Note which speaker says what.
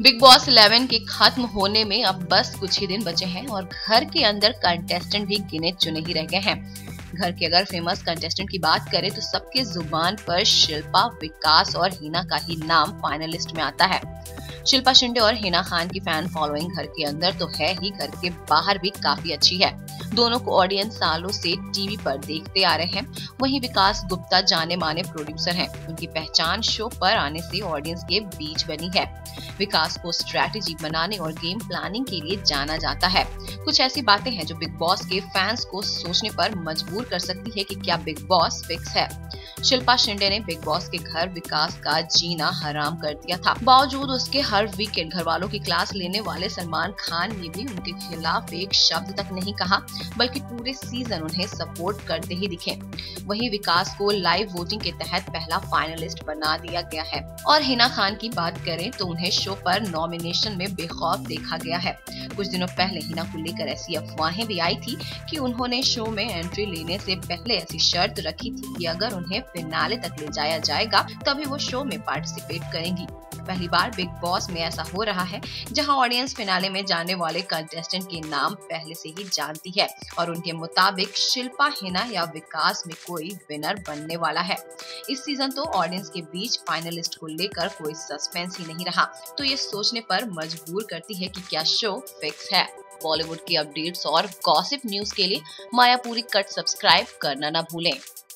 Speaker 1: Big boss 11 के खत्म होने में अब बस कुछ ही दिन बचे हैं और घर के अंदर कंटेस्टेंट भी गिने चुने ही रह गए हैं। घर के अगर फेमस कंटेस्टेंट की बात करें तो सबके जुबान पर शिल्पा, विकास और हिना का ही नाम फाइनलिस्ट में आता है। शिल्पा शिंदे और हिना खान की फैन फॉलोइंग घर के अंदर तो है ही, घर के बाहर भी काफी अच्छी है। दोनों को ऑडियंस सालों से टीवी पर देखते आ रहे हैं। वहीं विकास गुप्ता जाने माने प्रोड्यूसर हैं। उनकी पहचान शो पर आने से ऑडियंस के बीच बनी है। विकास को स्ट्रैटेजी बनाने और गेम प्लानिंग के लिए जाना जाता है। कुछ ऐसी बातें हैं जो बिग बॉस के फैंस को सोचने पर मजबूर कर सकती है कि क्या बिग बॉस फिक्स है। शिल्पा शिंदे ने बिग बॉस के घर विकास का जीना हराम कर दिया था। बावजूद उसके हर वीकेंड घर वालों की क्लास लेने वाले सलमान खान ने भी उनके खिलाफ एक शब्द तक नहीं कहा, बल्कि पूरे सीजन उन्हें सपोर्ट करते ही दिखे। वहीं विकास को लाइव वोटिंग के तहत पहला फाइनलिस्ट बना दिया गया है। और हिना खान की बात करें तो उन्हें शो पर नॉमिनेशन में बेखौफ देखा गया है। कुछ दिनों पहले हिना को लेकर ऐसी अफवाहें भी आई थी कि उन्होंने शो में एंट्री लेने से पहले ऐसी शर्त रखी थी कि अगर उन्हें फिनाले तक ले जाया जाएगा तभी वो शो में पार्टिसिपेट करेंगी। पहली बार बिग बॉस में ऐसा हो रहा है जहां ऑडियंस फिनाले में जाने वाले कंटेस्टेंट के नाम पहले से ही जानती है और उनके मुताबिक शिल्पा, हिना या विकास में कोई विनर बनने वाला है। इस सीजन तो ऑडियंस के बीच फाइनलिस्ट को लेकर कोई सस्पेंस ही नहीं रहा, तो ये सोचने पर मजबूर करती है कि क्या शो फिक्स है। बॉलीवुड की अपडेट्स और गॉसिप न्यूज के लिए मायापुरी कट सब्सक्राइब करना ना भूलें।